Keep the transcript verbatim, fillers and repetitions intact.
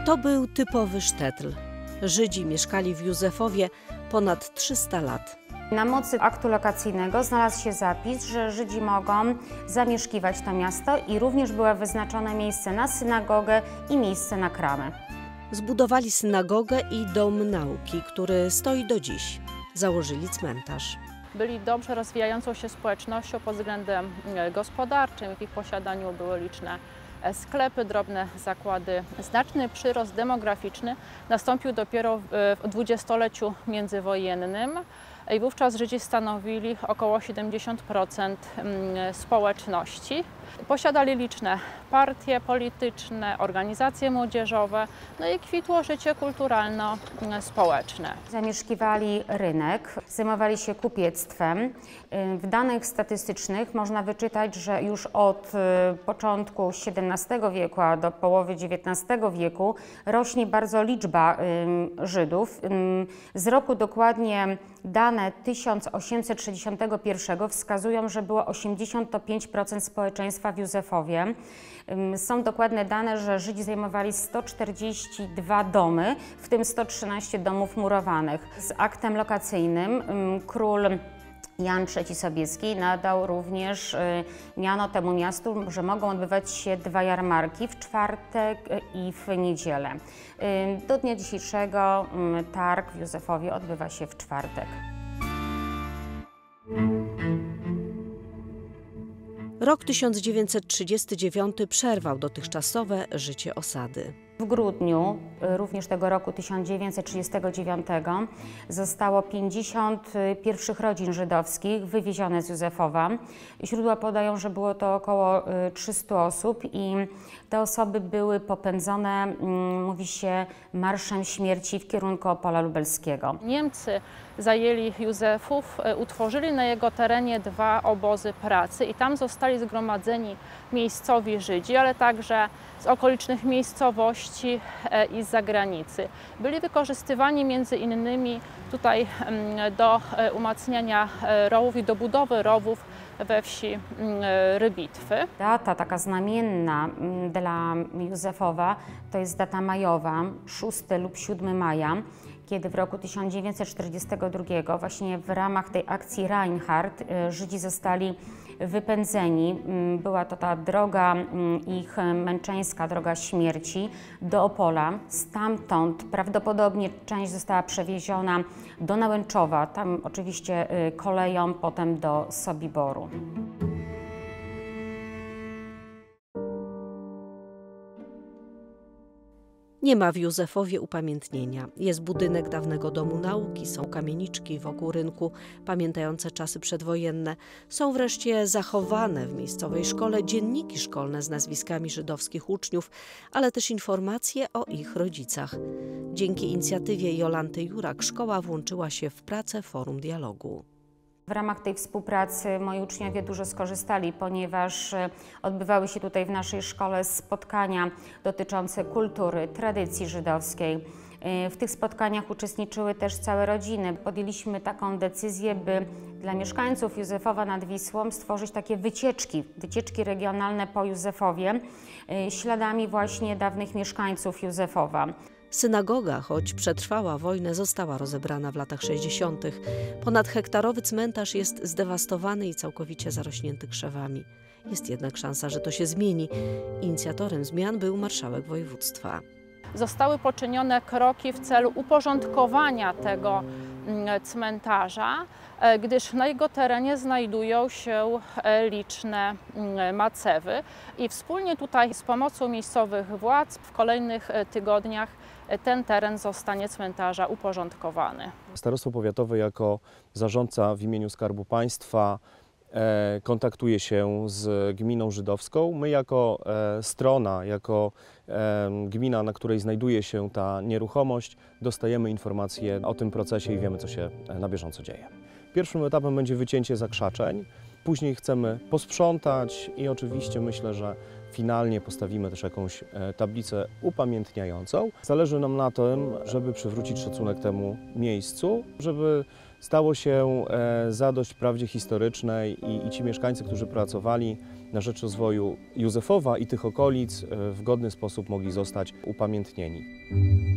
To był typowy sztetl. Żydzi mieszkali w Józefowie ponad trzysta lat. Na mocy aktu lokacyjnego znalazł się zapis, że Żydzi mogą zamieszkiwać to miasto i również było wyznaczone miejsce na synagogę i miejsce na kramę. Zbudowali synagogę i dom nauki, który stoi do dziś. Założyli cmentarz. Byli dobrze rozwijającą się społecznością pod względem gospodarczym. W ich posiadaniu były liczne sklepy, drobne zakłady. Znaczny przyrost demograficzny nastąpił dopiero w dwudziestoleciu międzywojennym i wówczas Żydzi stanowili około siedemdziesiąt procent społeczności. Posiadali liczne partie polityczne, organizacje młodzieżowe, no i kwitło życie kulturalno-społeczne. Zamieszkiwali rynek, zajmowali się kupiectwem. W danych statystycznych można wyczytać, że już od początku siedemnastego wieku a do połowy dziewiętnastego wieku rośnie bardzo liczba Żydów. Z roku dokładnie dane tysiąc osiemset sześćdziesiątego pierwszego wskazują, że było osiemdziesiąt pięć procent społeczeństwa w Józefowie. Są dokładne dane, że Żydzi zajmowali sto czterdzieści dwa domy, w tym sto trzynaście domów murowanych. Z aktem lokacyjnym król Jan trzeci Sobieski nadał również miano temu miastu, że mogą odbywać się dwa jarmarki w czwartek i w niedzielę. Do dnia dzisiejszego targ w Józefowie odbywa się w czwartek. Rok tysiąc dziewięćset trzydziesty dziewiąty przerwał dotychczasowe życie osady. W grudniu również tego roku tysiąc dziewięćset trzydziestego dziewiątego zostało pięćdziesiąt pierwszych rodzin żydowskich wywiezione z Józefowa. Źródła podają, że było to około trzystu osób i te osoby były popędzone, mówi się, marszem śmierci w kierunku Opola Lubelskiego. Niemcy zajęli Józefów, utworzyli na jego terenie dwa obozy pracy i tam zostali zgromadzeni miejscowi Żydzi, ale także z okolicznych miejscowości i z zagranicy. Byli wykorzystywani między innymi tutaj do umacniania rowów i do budowy rowów we wsi Rybitwy. Data taka znamienna dla Józefowa to jest data majowa, szóstego lub siódmego maja, kiedy w roku tysiąc dziewięćset czterdziestego drugiego właśnie w ramach tej akcji Reinhardt Żydzi zostali wypędzeni. Była to ta droga ich męczeńska, droga śmierci do Opola. Stamtąd prawdopodobnie część została przewieziona do Nałęczowa, tam oczywiście koleją, potem do Sobiboru. Nie ma w Józefowie upamiętnienia. Jest budynek dawnego domu nauki, są kamieniczki wokół rynku pamiętające czasy przedwojenne. Są wreszcie zachowane w miejscowej szkole dzienniki szkolne z nazwiskami żydowskich uczniów, ale też informacje o ich rodzicach. Dzięki inicjatywie Jolanty Jurak szkoła włączyła się w pracę Forum Dialogu. W ramach tej współpracy moi uczniowie dużo skorzystali, ponieważ odbywały się tutaj w naszej szkole spotkania dotyczące kultury, tradycji żydowskiej. W tych spotkaniach uczestniczyły też całe rodziny. Podjęliśmy taką decyzję, by dla mieszkańców Józefowa nad Wisłą stworzyć takie wycieczki, wycieczki regionalne po Józefowie, śladami właśnie dawnych mieszkańców Józefowa. Synagoga, choć przetrwała wojnę, została rozebrana w latach sześćdziesiątych. Ponadhektarowy cmentarz jest zdewastowany i całkowicie zarośnięty krzewami. Jest jednak szansa, że to się zmieni. Inicjatorem zmian był marszałek województwa. Zostały poczynione kroki w celu uporządkowania tego cmentarza, gdyż na jego terenie znajdują się liczne macewy i wspólnie tutaj z pomocą miejscowych władz w kolejnych tygodniach ten teren zostanie cmentarza uporządkowany. Starostwo Powiatowe jako zarządca w imieniu Skarbu Państwa e, kontaktuje się z gminą żydowską. My jako e, strona, jako e, gmina, na której znajduje się ta nieruchomość, dostajemy informacje o tym procesie i wiemy, co się na bieżąco dzieje. Pierwszym etapem będzie wycięcie zakrzaczeń, później chcemy posprzątać i oczywiście myślę, że finalnie postawimy też jakąś tablicę upamiętniającą. Zależy nam na tym, żeby przywrócić szacunek temu miejscu, żeby stało się zadość prawdzie historycznej i, i ci mieszkańcy, którzy pracowali na rzecz rozwoju Józefowa i tych okolic, w godny sposób mogli zostać upamiętnieni.